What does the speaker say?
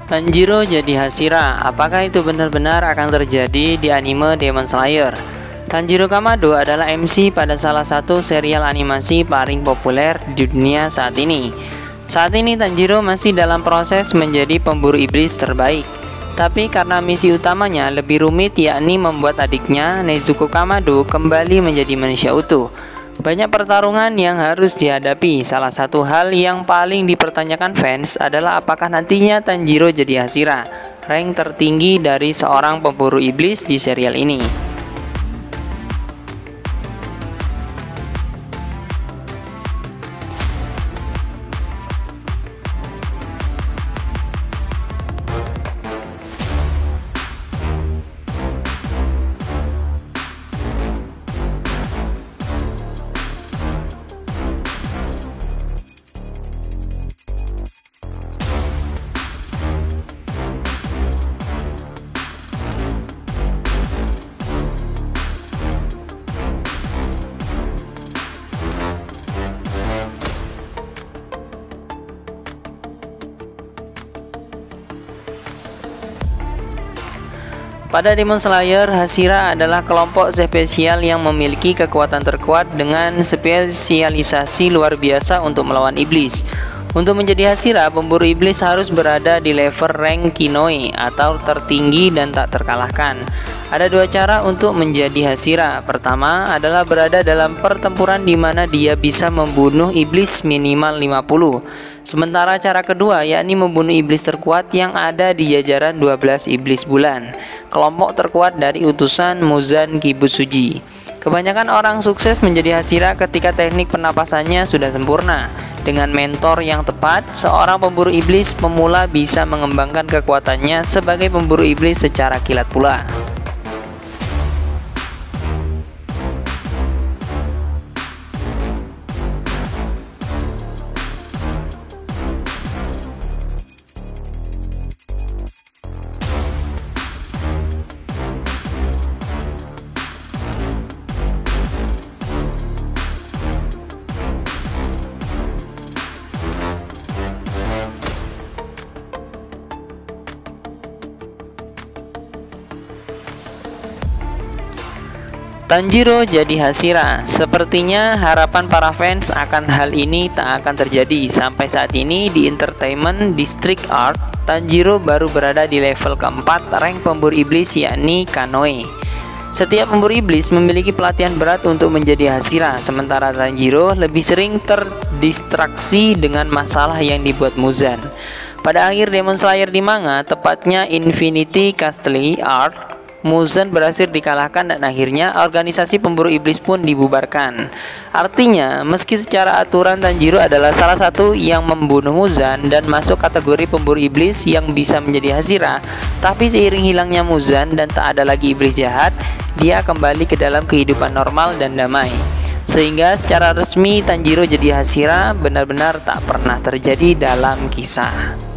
Tanjiro jadi Hashira, apakah itu benar-benar akan terjadi di anime Demon Slayer? Tanjiro Kamado adalah MC pada salah satu serial animasi paling populer di dunia saat ini. Saat ini Tanjiro masih dalam proses menjadi pemburu iblis terbaik. Tapi karena misi utamanya lebih rumit, yakni membuat adiknya Nezuko Kamado kembali menjadi manusia utuh. Banyak pertarungan yang harus dihadapi. Salah satu hal yang paling dipertanyakan fans adalah apakah nantinya Tanjiro jadi Hashira, rank tertinggi dari seorang pemburu iblis di serial ini. Pada Demon Slayer, Hashira adalah kelompok spesial yang memiliki kekuatan terkuat dengan spesialisasi luar biasa untuk melawan iblis. Untuk menjadi Hashira, pemburu iblis harus berada di level rank Kinoe atau tertinggi dan tak terkalahkan. Ada dua cara untuk menjadi Hashira. Pertama adalah berada dalam pertempuran di mana dia bisa membunuh iblis minimal 50. Sementara cara kedua yakni membunuh iblis terkuat yang ada di jajaran 12 iblis bulan, kelompok terkuat dari utusan Muzan Kibutsuji. Kebanyakan orang sukses menjadi Hashira ketika teknik pernapasannya sudah sempurna. Dengan mentor yang tepat, seorang pemburu iblis pemula bisa mengembangkan kekuatannya sebagai pemburu iblis secara kilat pula. Tanjiro jadi Hashira. Sepertinya harapan para fans akan hal ini tak akan terjadi. Sampai saat ini di Entertainment District Art, Tanjiro baru berada di level keempat rank pemburu iblis yakni Kanoe. Setiap pemburu iblis memiliki pelatihan berat untuk menjadi Hashira, sementara Tanjiro lebih sering terdistraksi dengan masalah yang dibuat Muzan. Pada akhir Demon Slayer di manga, tepatnya Infinity Castle Arc, Muzan berhasil dikalahkan dan akhirnya organisasi pemburu iblis pun dibubarkan. Artinya, meski secara aturan Tanjiro adalah salah satu yang membunuh Muzan dan masuk kategori pemburu iblis yang bisa menjadi Hashira, tapi seiring hilangnya Muzan dan tak ada lagi iblis jahat, dia kembali ke dalam kehidupan normal dan damai. Sehingga secara resmi Tanjiro jadi Hashira benar-benar tak pernah terjadi dalam kisah.